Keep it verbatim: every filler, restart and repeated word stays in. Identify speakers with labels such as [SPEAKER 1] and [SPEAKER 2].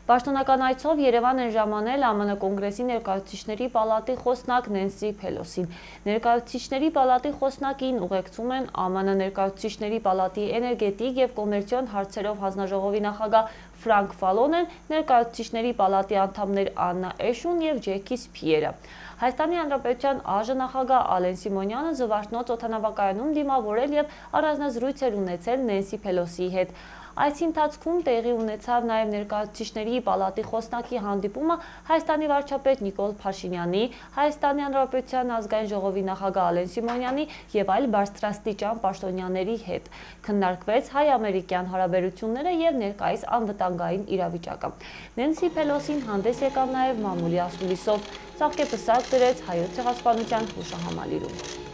[SPEAKER 1] Պաշտոնական այցով Երևան են ժամանել ԱՄՆ կոնգրեսի ներկայացուցիչների պալատի խոսնակ Նենսի Փելոսին։ Ներկայացուցիչների պալատի խոսնակին ուղեկցում են ԱՄՆ ներկայացուցիչների պալատի էներգետիկ եւ կոմերցիոն հարցերով հանձնաժողովի նախագահ Ֆրանկ Ֆալոնեն, ներկայացուցիչների պալատի անդամներ Աննա Էշուն եւ Ջեքի Սփիերը։ Հայաստանի Հանրապետության ԱԺ նախագահ Ալեն Սիմոնյանը Զվարթնոց օդանավակայանում դիմավորել եւ առանձնազրույց էր ունեցել Նենսի Փելոսիի հետ։ Այս ընթացքում տեղի ունեցավ նաև ներկայացուցիչների պալատի խոսնակի հանդիպումը Հայաստանի վարչապետ Նիկոլ Փաշինյանի, Հայաստանի Հանրապետության ազգային ժողովի նախագահ Ալեն Սիմոնյանի եւ այլ բարձրաստիճան պաշտոնյաների հետ։ Քննարկվեց հայ-ամերիկյան հարաբերությունները եւ ներկայիս անվտանգային իրավիճակը։ Նենսի Փելոսին հանդես եկավ նաև մամուլի ասուլիսով, ծաղկեպսակ դրեց հայոց ցեղասպանության հուշահամալիրում։